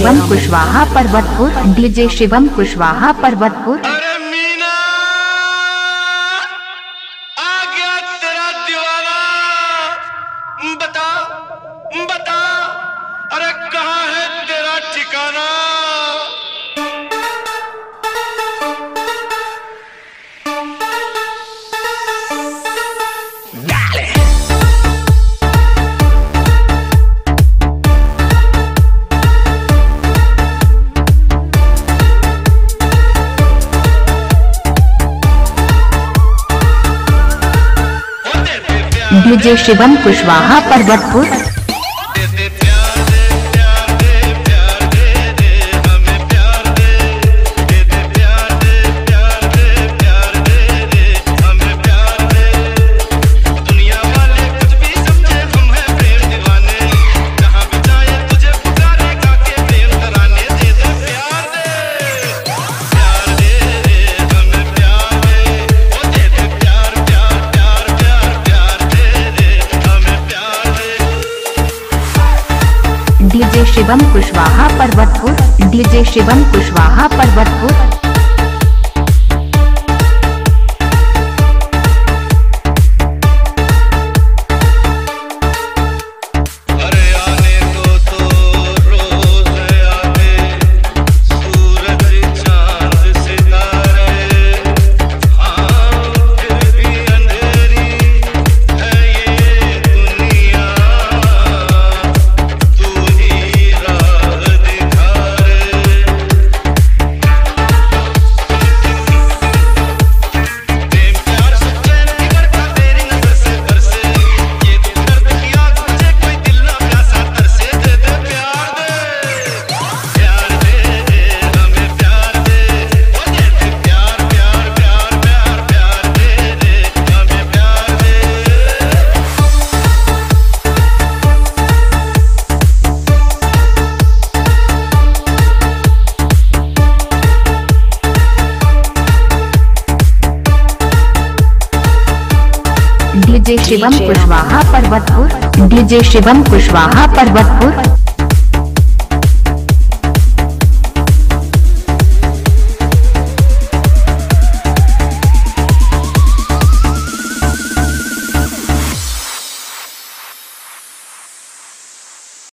Shivam Kushwaha Parvatpur, DJ Shivam Kushwaha Parvatpur. अरे मीना आ गया तेरा दीवाना, बता बता अरे कहाँ है तेरा ठिकाना। DJ Shivam Kushwaha Parvatpur. DJ Shivam Kushwaha Parvatpur, DJ Shivam Kushwaha Parvatpur. DJ Shivam Kushwaha Parvatpur, DJ Shivam Kushwaha Parvatpur.